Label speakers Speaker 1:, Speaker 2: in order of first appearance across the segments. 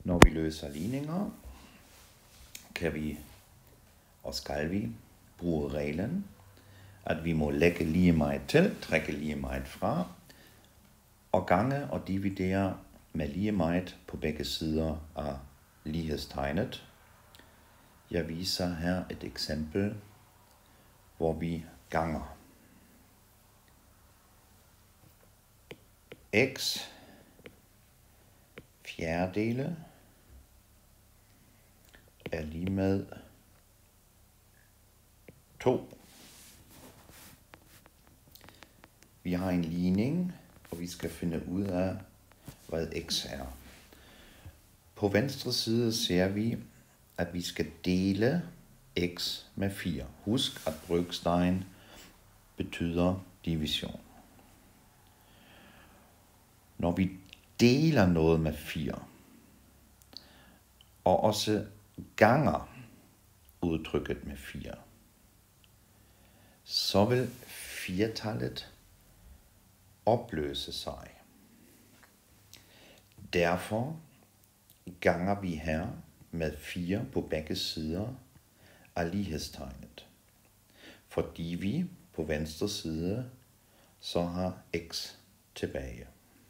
Speaker 1: Når vi løser ligninger, kan vi og skal vi bruge reglen, at vi må lægge lige meget til, trække lige meget fra, og gange og dividere med lige meget på begge sider af lighedstegnet. Jeg viser her et eksempel, hvor vi ganger. X fjerdedele er lige med 2. Vi har en ligning, og vi skal finde ud af, hvad x er. På venstre side ser vi, at vi skal dele x med 4. Husk, at brøkstegen betyder division. Når vi deler noget med 4, og også ganger udtrykket med 4, så vil firtallet opløse sig. Derfor ganger vi her med 4 på begge sider af lighedstegnet, fordi vi på venstre side så har x tilbage.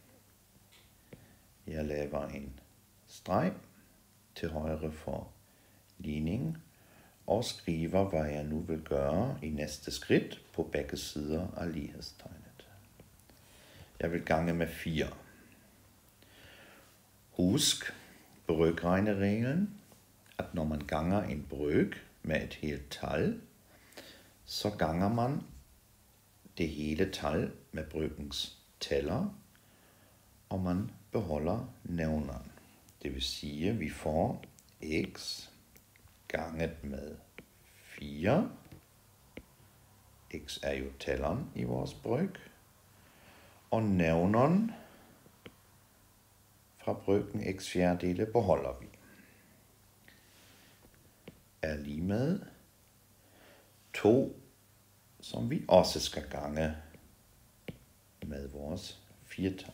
Speaker 1: Jeg laver en streg til højre for ligning og skriver, hvad jeg nu vil gøre i næste skridt på begge sider af lighedstegnet. Jeg vil gange med 4. Husk brøkregnereglen, at når man ganger en brøk med et helt tal, så ganger man det hele tal med brøkens tæller, og man beholder nævneren. Det vil sige, at vi får x ganget med 4. X er jo tælleren i vores brøk. Og nævneren fra brøken x fjerdedele beholder vi. Er lige med 2, som vi også skal gange med vores firtal.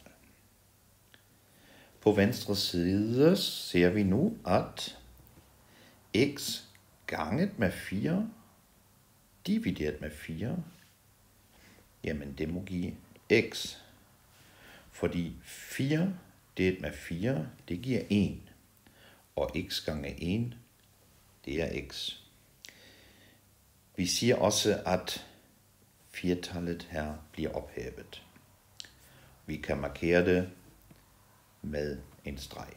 Speaker 1: På venstre side ser vi nu, at x ganget med 4, divideret med 4, jamen det må give x. Fordi 4 delt med 4, det giver 1. Og x gange 1, det er x. Vi siger også, at firtallet her bliver ophævet. Vi kan markere det med en streg.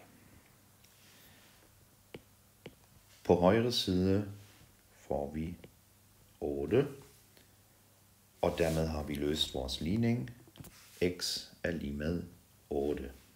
Speaker 1: På højre side får vi 8, og dermed har vi løst vores ligning. X er lige med 8.